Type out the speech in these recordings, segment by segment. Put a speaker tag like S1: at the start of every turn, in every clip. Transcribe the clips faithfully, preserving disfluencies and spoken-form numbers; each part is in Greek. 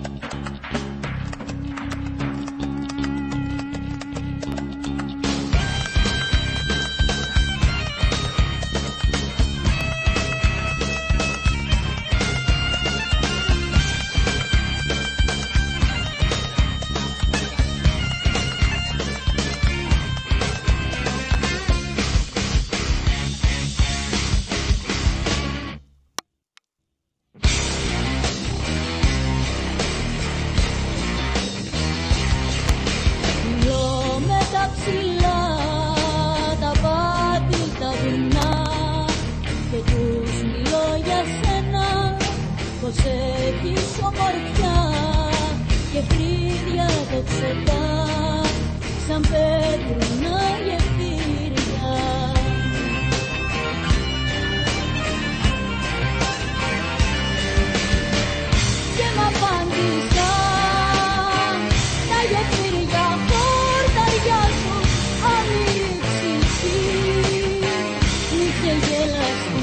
S1: πως έχεις ομορφιά και φρύδια τοξωτά σαν πέτρινα γεφύρια. Και μ' απάντησαν τα γεφύρια χορταριάζουν όνειρη ψυχή μη και γελαστή.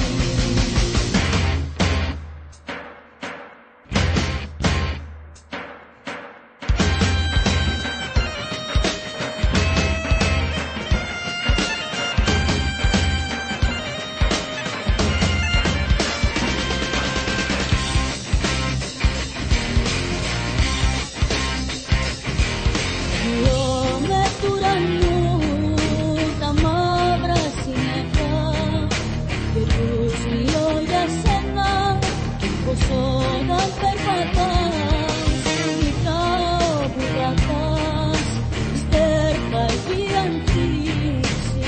S1: Όταν περπατάς, κοιτάω που πατάς, στερπαγή αντίξη.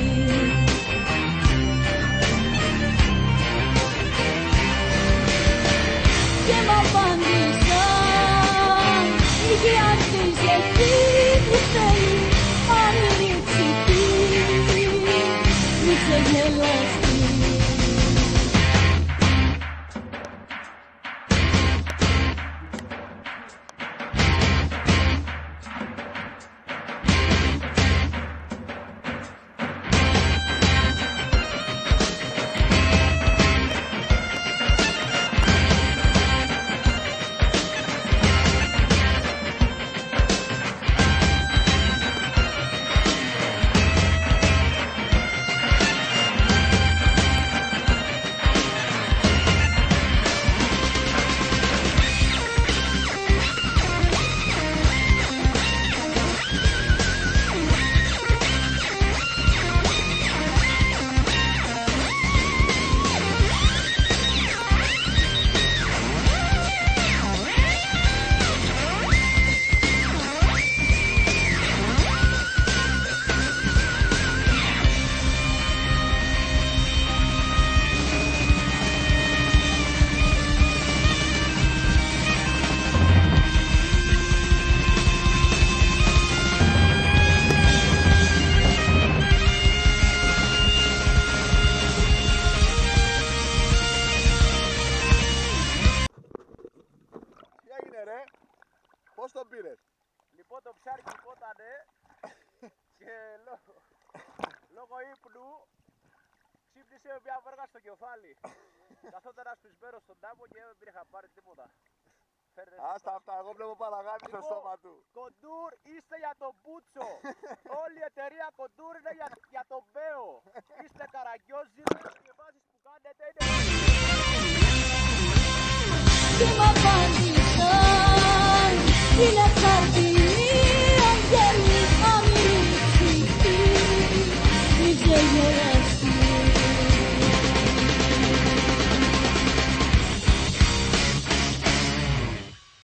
S1: Και μ' απάντησαν, η γη αρχίζει εκεί που θέλει, όνειρη ψυχή, μη ξεγελαστεί.
S2: Πώς τον πήρες?
S3: Λοιπόν, το ψάρι κοιμότανε και λόγω, λόγω ύπνου ξύπνησε μια βέργα στο κεφάλι. Καθόταν ένας πισμένος στον τάμπο και δεν είχα πάρει τίποτα.
S2: Άστα αυτά, εγώ βλέπω παραγάμι στο στόμα του.
S3: Κοντούρ είστε για τον Μπούτσο. Όλη η εταιρεία Κοντούρ είναι για, για τον Μπέο. Είστε καραγκιόζιδες και οι βάσεις που κάνετε είναι...
S1: Και μ' απάντησαν, είναι χαρτινή αγγέλη, όνειρη ψυχή, μη ξεγελαστεί.